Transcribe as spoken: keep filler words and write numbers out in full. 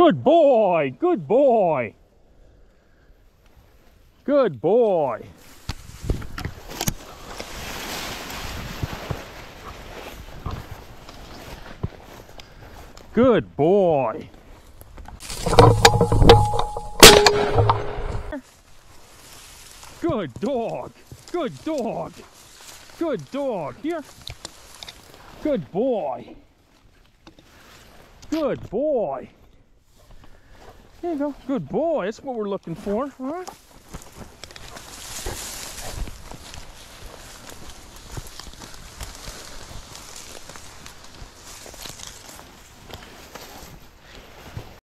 Good boy, good boy. Good boy. Good boy. Good dog. Good dog. Good dog. Here. Good boy. Good boy. There you go. Good boy. That's what we're looking for. Huh?